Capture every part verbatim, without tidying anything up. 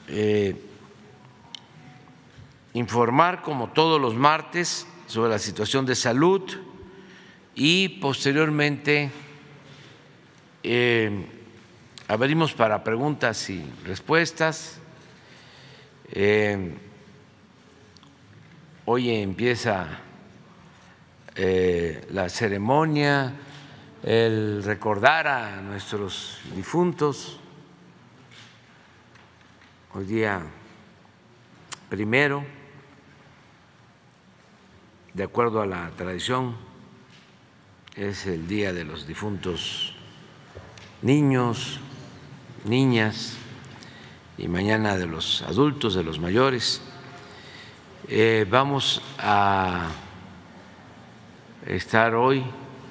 eh, informar, como todos los martes, sobre la situación de salud y posteriormente eh, abrimos para preguntas y respuestas. Eh, hoy empieza eh, la ceremonia, el recordar a nuestros difuntos. Hoy día primero, de acuerdo a la tradición, es el Día de los Difuntos Niños, Niñas, y mañana de los adultos, de los mayores. Eh, vamos a estar hoy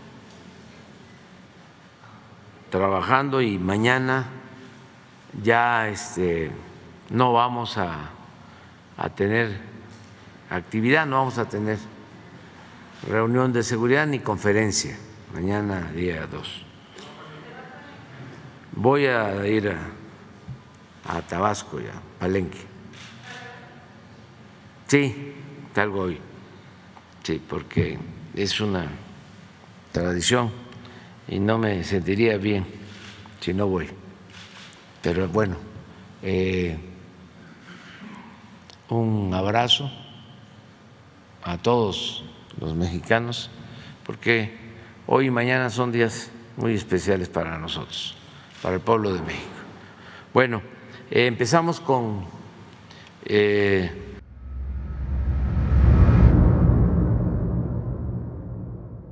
trabajando y mañana ya este, no vamos a, a tener actividad, no vamos a tener reunión de seguridad ni conferencia, mañana día dos. Voy a ir a, a Tabasco ya, Palenque. Sí, salgo hoy, sí, porque es una tradición y no me sentiría bien si no voy. Pero bueno, eh, un abrazo a todos los mexicanos, porque hoy y mañana son días muy especiales para nosotros, para el pueblo de México. Bueno, eh, empezamos con… Eh,